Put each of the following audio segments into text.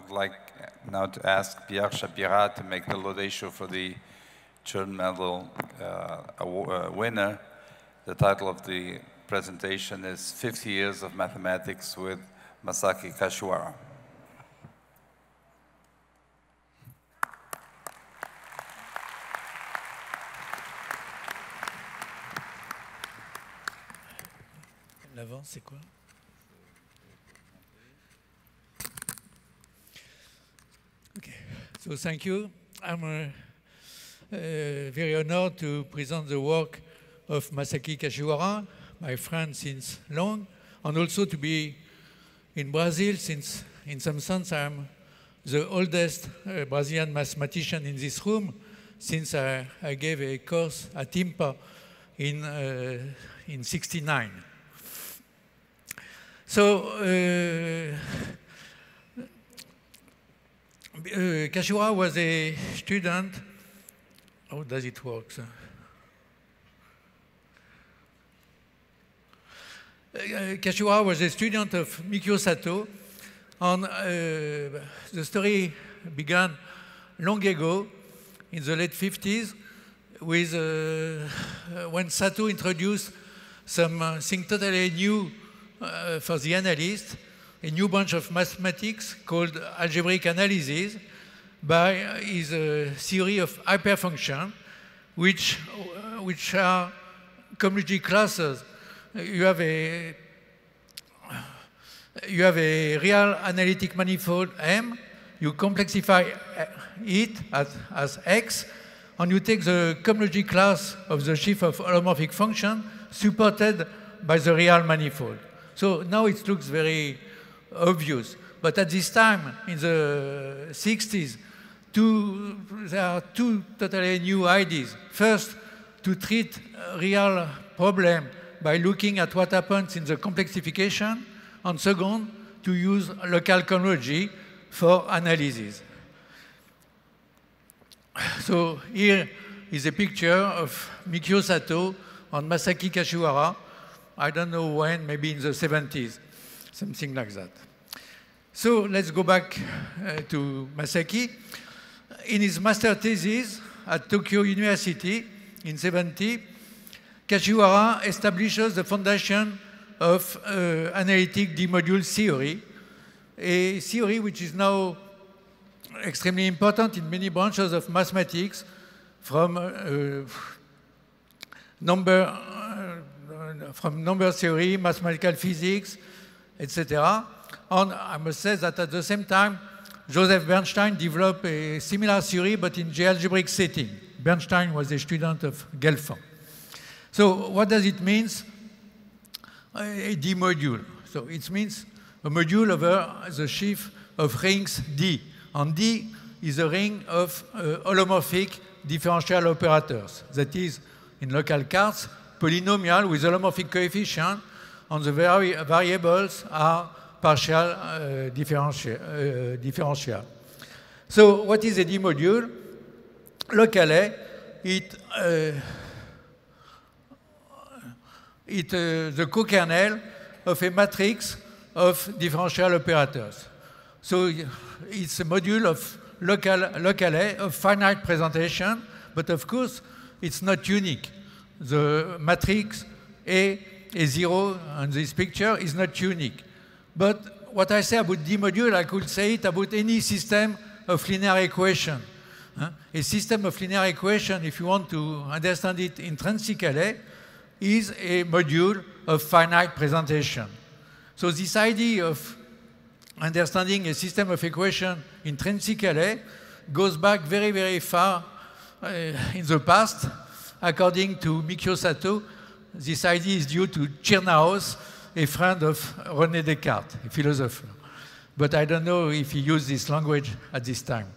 would like now to ask Pierre Chapirat to make the laudatio for the Chern Medal winner. The title of the presentation is 50 Years of Mathematics with Masaki Kashiwara. L'avant, c'est quoi? Okay, so thank you. I'm very honored to present the work of Masaki Kashiwara, my friend since long, and also to be in Brazil, since in some sense I'm the oldest Brazilian mathematician in this room, since I gave a course at IMPA in '69. So Kashiwara was a student. How does it work? Kashiwara was a student of Mikio Sato, and the story began long ago, in the late 50s, with when Sato introduced something totally new for the analyst, a new branch of mathematics called algebraic analysis, by his theory of hyperfunction, which are cohomology classes. You have a real analytic manifold M, you complexify it as X, and you take the cohomology class of the sheaf of holomorphic function supported by the real manifold. So now it looks very obvious. But at this time, in the 60s, there are two totally new ideas. First, to treat a real problem by looking at what happens in the complexification, and second, to use local cohomology for analysis. So here is a picture of Mikio Sato and Masaki Kashiwara. I don't know when, maybe in the 70s, something like that. So let's go back to Masaki. In his master thesis at Tokyo University in '70, Kashiwara establishes the foundation of analytic D-module theory, a theory which is now extremely important in many branches of mathematics, from number theory, mathematical physics, etc. And I must say that at the same time, Joseph Bernstein developed a similar theory, but in geoalgebraic setting. Bernstein was a student of Gelfand. So what does it mean, a D-module? So it means a module over the sheaf of rings D. And D is a ring of holomorphic differential operators. That is, in local cards, polynomial with holomorphic coefficient, and the variables are partial differential. So what is a D-module? Locally, the co-kernel of a matrix of differential operators. So it's a module of locally of finite presentation, but of course it's not unique. The matrix A0 on this picture is not unique. But what I say about D-module, I could say it about any system of linear equation. A system of linear equation, if you want to understand it intrinsically, is a module of finite presentation. So this idea of understanding a system of equation intrinsically goes back very, very far in the past. According to Mikio Sato, this idea is due to Tschirnhaus, a friend of René Descartes, a philosopher. But I don't know if he used this language at this time.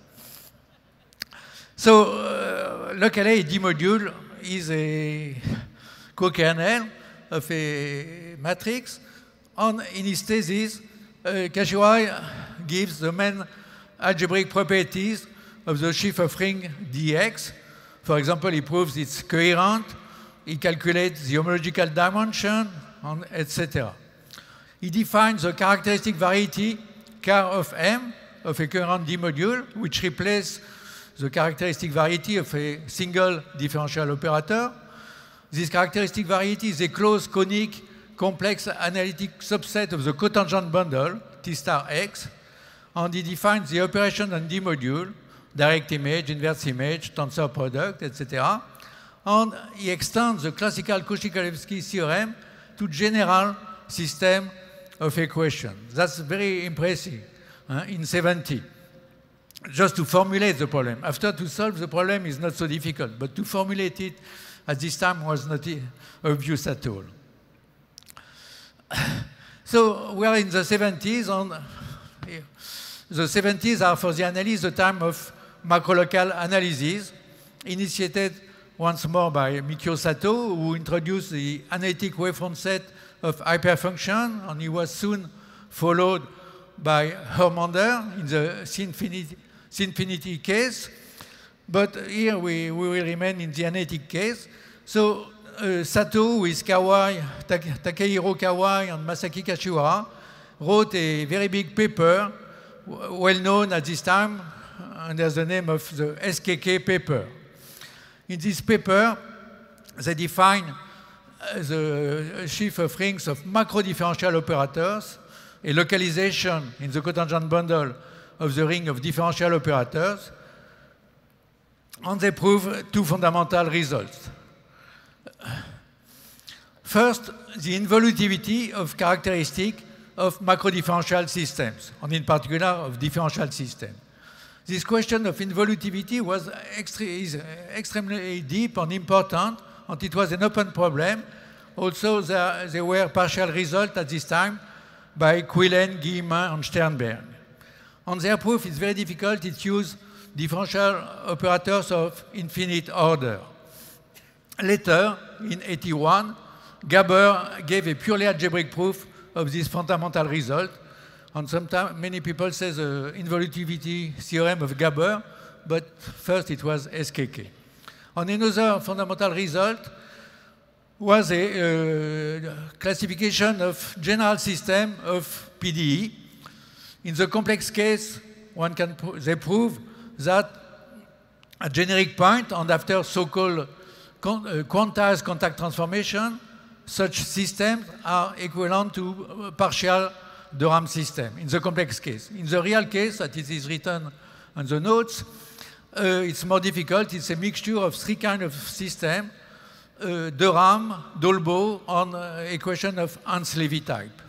So locally, a D-module is a co-kernel of a matrix. And in his thesis, Kashiwara gives the main algebraic properties of the sheaf of ring dx. For example, he proves it's coherent, he calculates the homological dimension, and etc. He defines the characteristic variety car of M of a current D module, which replaces the characteristic variety of a single differential operator. This characteristic variety is a closed conic complex analytic subset of the cotangent bundle, T star X, and it defines the operation on D module, direct image, inverse image, tensor product, etc. And he extends the classical Cauchy-Krivetsky theorem to general system of equations. That's very impressive in 70. Just to formulate the problem. After, to solve the problem is not so difficult, but to formulate it at this time was not obvious at all. So we are in the 70s, and the 70s are for the analysis the time of macrolocal analysis, initiated once more by Mikio Sato, who introduced the analytic wavefront set of hyperfunction, and he was soon followed by Hermander in the Sinfinity case. But here we will remain in the analytic case. So Sato with Kawai, Takehiro Kawai and Masaki Kashiwara wrote a very big paper, well known at this time under the name of the SKK paper. In this paper, they define the sheaf of rings of macro-differential operators, a localization in the cotangent bundle of the ring of differential operators, and they prove two fundamental results. First, the involutivity of characteristics of macro-differential systems, and in particular of differential systems. This question of involutivity was extremely deep and important, and it was an open problem. Also, there were partial results at this time by Quillen, Guillemin, and Sternberg. And their proof is very difficult. It uses differential operators of infinite order. Later, in 81, Gaber gave a purely algebraic proof of this fundamental result. And sometimes many people say the involutivity theorem of Gaber, but first it was SKK. And another fundamental result was a classification of general system of PDE. In the complex case, they prove that at generic point and after so-called quantized contact transformation, such systems are equivalent to partial de Rham system in the complex case. In the real case, that it is written on the notes, it's more difficult. It's a mixture of three kinds of systems, de Rham, Dolbeault, and equation of Hans-Levy type.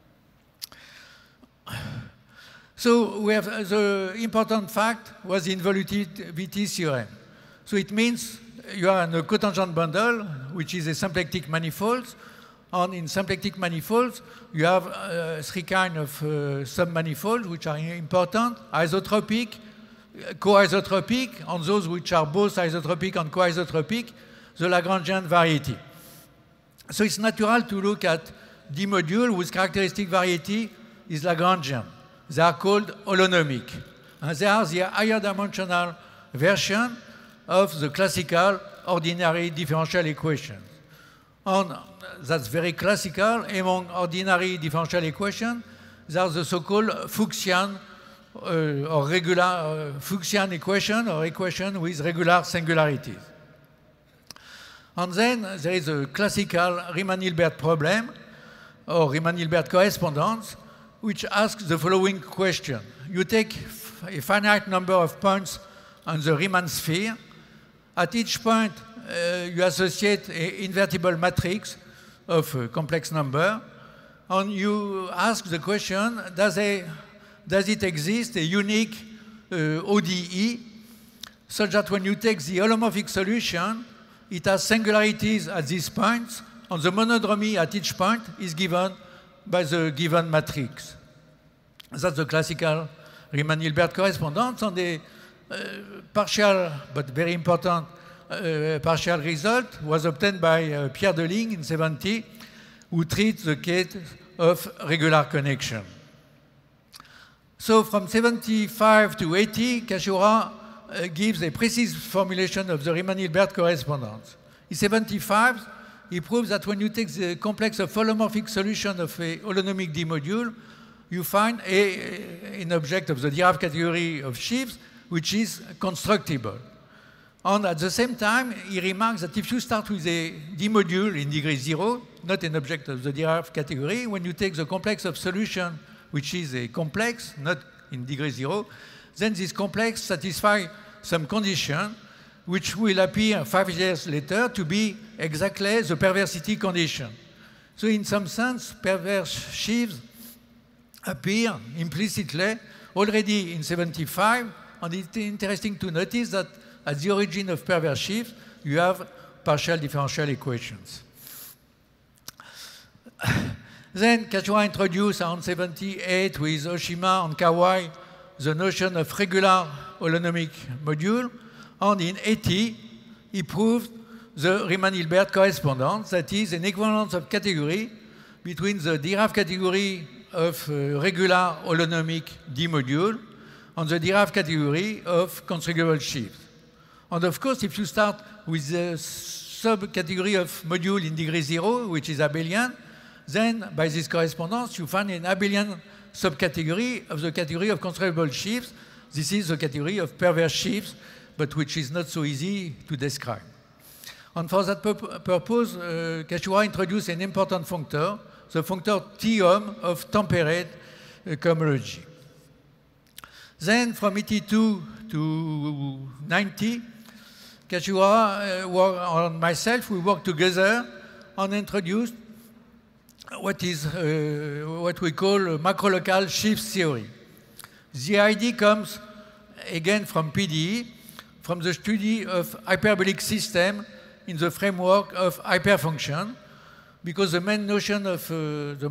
So we have the important fact was the involutivity theorem. So it means you are in a cotangent bundle, which is a symplectic manifold, and in symplectic manifolds, you have three kinds of submanifolds, which are important: isotropic, co-isotropic, and those which are both isotropic and co-isotropic, the Lagrangian variety. So it's natural to look at D module whose characteristic variety is Lagrangian. They are called holonomic. And they are the higher dimensional version of the classical ordinary differential equations. And that's very classical. Among ordinary differential equations, there are the so-called Fuchsian or regular Fuchsian equation or equation with regular singularities. And then there is a classical Riemann-Hilbert problem or Riemann-Hilbert correspondence, which asks the following question. You take a finite number of points on the Riemann sphere. At each point, you associate an invertible matrix of a complex number, and you ask the question, does it exist a unique ODE, such that when you take the holomorphic solution, it has singularities at these points, and the monodromy at each point is given by the given matrix. That's the classical Riemann-Hilbert correspondence, and the partial, but very important partial result was obtained by Pierre Deligne in 70, who treats the case of regular connection. So from 75 to 80, Kashiwara gives a precise formulation of the Riemann-Hilbert correspondence. In 75, he proves that when you take the complex of holomorphic solution of a holonomic D module, you find an object of the Dirac category of sheaves which is constructible. And at the same time, he remarks that if you start with a D module in degree 0, not an object of the Dirac category, when you take the complex of solution, which is a complex, not in degree 0, then this complex satisfies some condition which will appear 5 years later to be exactly the perversity condition. So in some sense, perverse sheaves appear implicitly already in 75, and it's interesting to notice that at the origin of perverse sheaves, you have partial differential equations. Then Kashiwara introduced around 78 with Oshima and Kawai the notion of regular holonomic module, and in 80 he proved the Riemann-Hilbert correspondence, that is an equivalence of category between the Dirac category of regular holonomic D module and the Dirac category of constructible sheaves. And of course, if you start with the subcategory of module in degree 0, which is abelian, then by this correspondence, you find an abelian subcategory of the category of constructible sheaves. This is the category of perverse sheaves, but which is not so easy to describe. And for that purpose, Kashiwara introduced an important functor, the functor T-OM of temperate cohomology. Then from 82 to 90, Kashiwara and myself, we worked together and introduced what we call macrolocal sheaf theory. The idea comes again from PDE, from the study of hyperbolic system in the framework of hyperfunction, because the main notion of the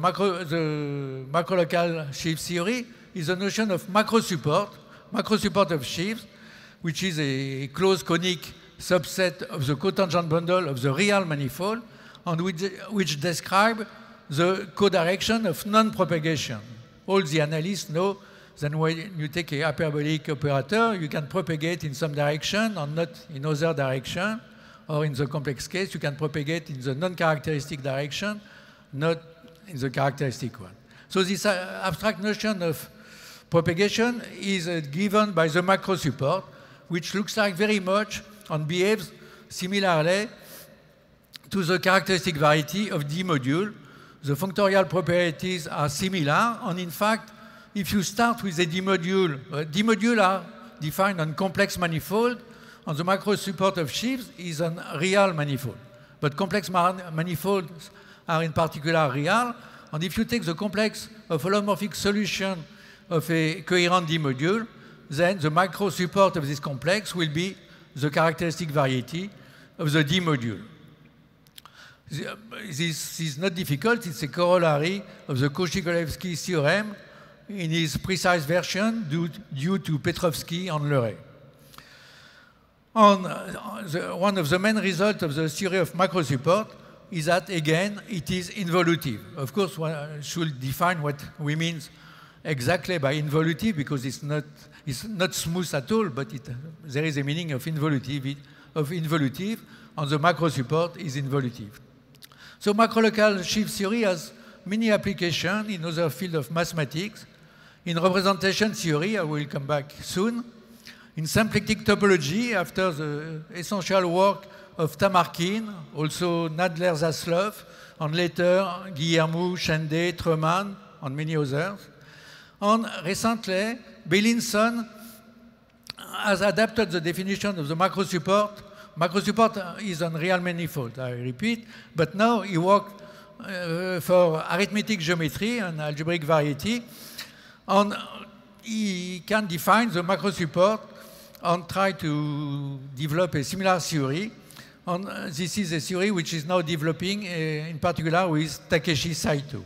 macrolocal sheaf theory is the notion of macro support of sheaves, which is a closed conic subset of the cotangent bundle of the real manifold, and which describe the codirection of non-propagation. All the analysts know that when you take a hyperbolic operator, you can propagate in some direction and not in other direction, or in the complex case, you can propagate in the non-characteristic direction, not in the characteristic one. So this abstract notion of propagation is given by the macro support, which looks like very much and behaves similarly to the characteristic variety of D module. The functorial properties are similar, and in fact, if you start with a D module are defined on complex manifold, and the macro support of sheaves is on real manifold. But complex manifolds are in particular real, and if you take the complex of holomorphic solution of a coherent D module, then the macro support of this complex will be the characteristic variety of the D module. This is not difficult, it's a corollary of the Cauchy-Golevsky theorem in his precise version due to Petrovsky and Leray. And one of the main results of the theory of macro support is that, again, it is involutive. Of course, one should define what we mean exactly by involutive, because it's not smooth at all, but there is a meaning of involutive, and the macro support is involutive. So macrolocal sheaf theory has many applications in other fields of mathematics. In representation theory, I will come back soon. In symplectic topology, after the essential work of Tamarkin, also Nadler-Zaslov, and later Guillermo, Shende, Treumann, and many others. And recently, Beilinson has adapted the definition of the macro support. Macro support is on real manifold, I repeat, but now he worked for arithmetic geometry and algebraic variety, and he can define the macro support and try to develop a similar theory. And this is a theory which is now developing, in particular with Takeshi Saito.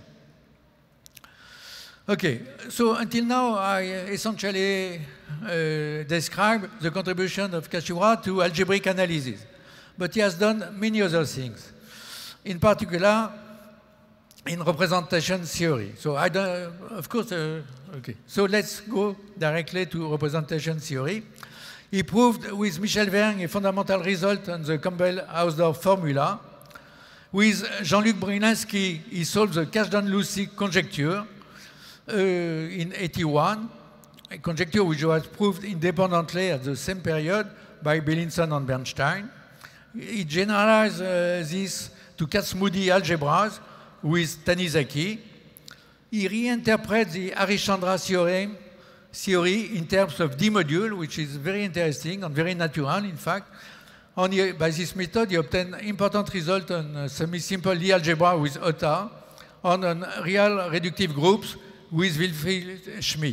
Okay, so until now I essentially described the contribution of Kashiwara to algebraic analysis, but he has done many other things, in particular in representation theory. So I don't, of course, okay. So let's go directly to representation theory. He proved with Michel Vergne a fundamental result on the Campbell-Hausdorff formula. With Jean-Luc Brynenski, he solved the Kazhdan-Lucy conjecture. in 81, a conjecture which was proved independently at the same period by Beilinson and Bernstein. He generalized this to Kac-Moody algebras with Tanizaki. He reinterprets the Harish-Chandra theory in terms of D-module, which is very interesting and very natural, in fact. And by this method, he obtained important results on semi-simple Lie algebra with Otta and on real reductive groups with Wilfried Schmidt.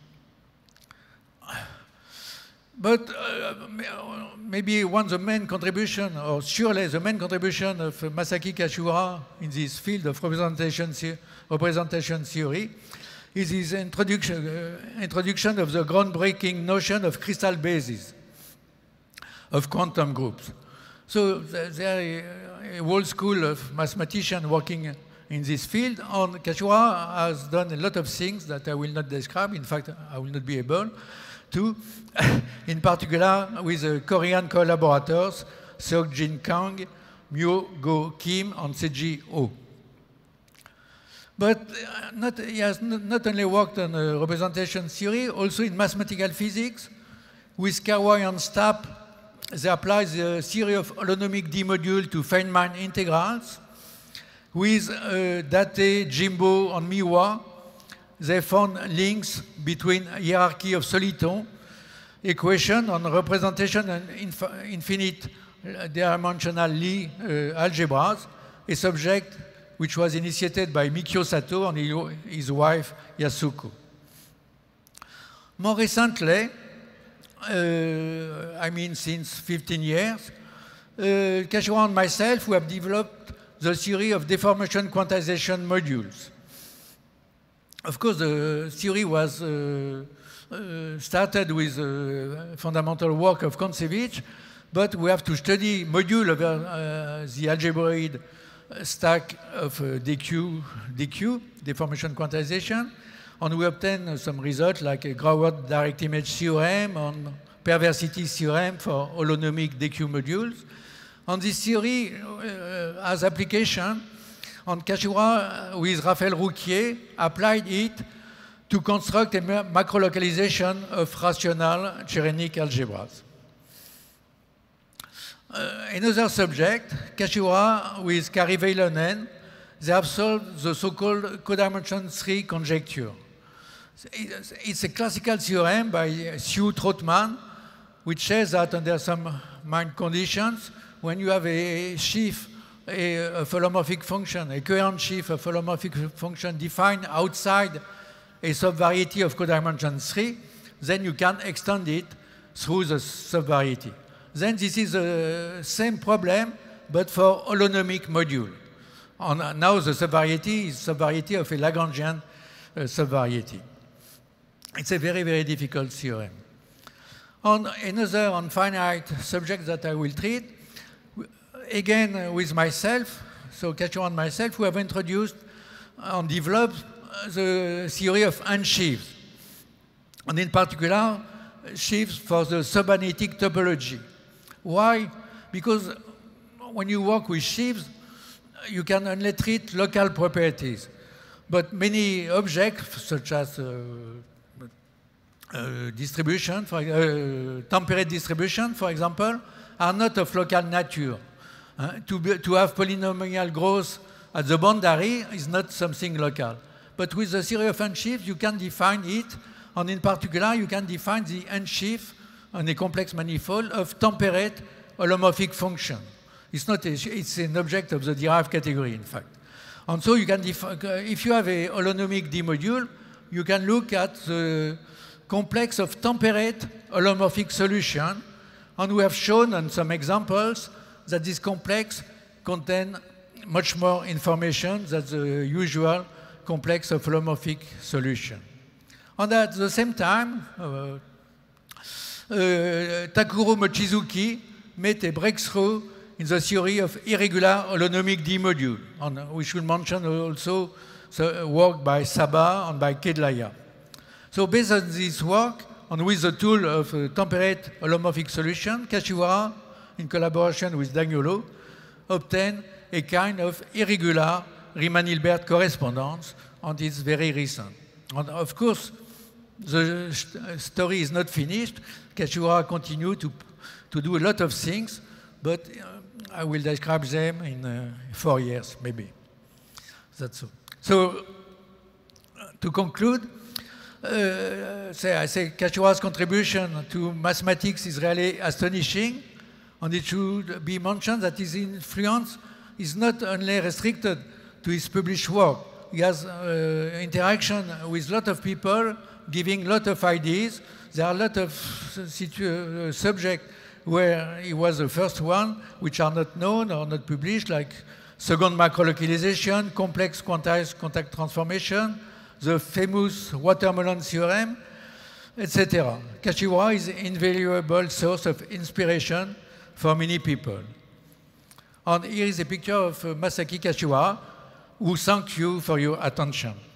But maybe one of the main contribution, or surely the main contribution of Masaki Kashiwara in this field of representation theory is his introduction of the groundbreaking notion of crystal bases of quantum groups. So there are a whole school of mathematicians working in this field, and Kashiwara has done a lot of things that I will not describe. In fact, I will not be able to, in particular with the Korean collaborators, Seok-Jin Kang, Myo-Go Kim, and Seiji Oh. But he has not only worked on representation theory, also in mathematical physics. With Kawai and Stapp, they apply the theory of holonomic D-module to Feynman integrals. With Date, Jimbo, and Miwa, they found links between hierarchy of soliton, equation, and representation and infinite dimensional Lie algebras, a subject which was initiated by Mikio Sato and his wife Yasuko. More recently, I mean since 15 years, Kashiwara and myself, we have developed the theory of deformation quantization modules. Of course, the theory was started with fundamental work of Kontsevich, but we have to study module of the algebraid stack of DQ, deformation quantization, and we obtain some results like a Grauert direct image theorem and perversity theorem for holonomic DQ modules. And this theory has application, and Kashiwara, with Raphaël Rouquier, applied it to construct a macro-localization of rational Cherenkov algebras. Another subject, Kashiwara with Kari Väinönen, they have solved the so-called codimension 3 conjecture. It's a classical theorem by Hugh Trotman, which says that under some mind conditions, when you have a sheaf of holomorphic function, a coherent sheaf of holomorphic function defined outside a subvariety of codimension 3, then you can extend it through the subvariety. Then this is the same problem, but for holonomic module. And now the subvariety is subvariety of a Lagrangian subvariety. It's a very, very difficult theorem. On another finite subject that I will treat, again with myself, so Kashiwara and myself, we have introduced and developed the theory of unsheaves, and in particular, sheaves for the subanalytic topology. Why? Because when you work with sheaves, you can only treat local properties, but many objects, such as distribution, temperate distribution, for example, are not of local nature. To have polynomial growth at the boundary is not something local. But with the theory of unsheaves, you can define it, and in particular, you can define the unsheaf on a complex manifold of temperate holomorphic function. It's an object of the derived category, in fact. And so you can if you have a holonomic D module, you can look at the complex of temperate holomorphic solution, and we have shown on some examples that this complex contains much more information than the usual complex of holomorphic solution. And at the same time, Takuro Mochizuki made a breakthrough in the theory of irregular holonomic D module. And we should mention also the work by Saba and by Kedlaya. So based on this work, and with the tool of temperate holomorphic solution, Kashiwara, in collaboration with Dagnolo, obtained a kind of irregular Riemann-Hilbert correspondence, and it's very recent. And of course, the story is not finished. Kashiwara continued to do a lot of things, but I will describe them in 4 years, maybe. That's all. So, to conclude, I say Kashiwara's contribution to mathematics is really astonishing, and it should be mentioned that his influence is not only restricted to his published work. He has interaction with a lot of people, giving a lot of ideas. There are a lot of subjects where he was the first one, which are not known or not published, like second macrolocalization, complex quantized contact transformation, the famous watermelon theorem, etc. Kashiwara is an invaluable source of inspiration for many people. And here is a picture of Masaki Kashiwara, who thank you for your attention.